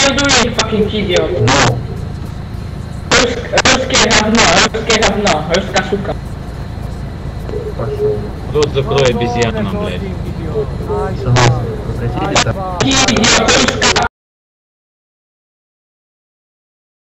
are you doing, fucking idiot? No. Русские говно, русская сука. Пошел. Рот закрой, обезьяна, блядь. Сынок, прекратите так. Идиот, русская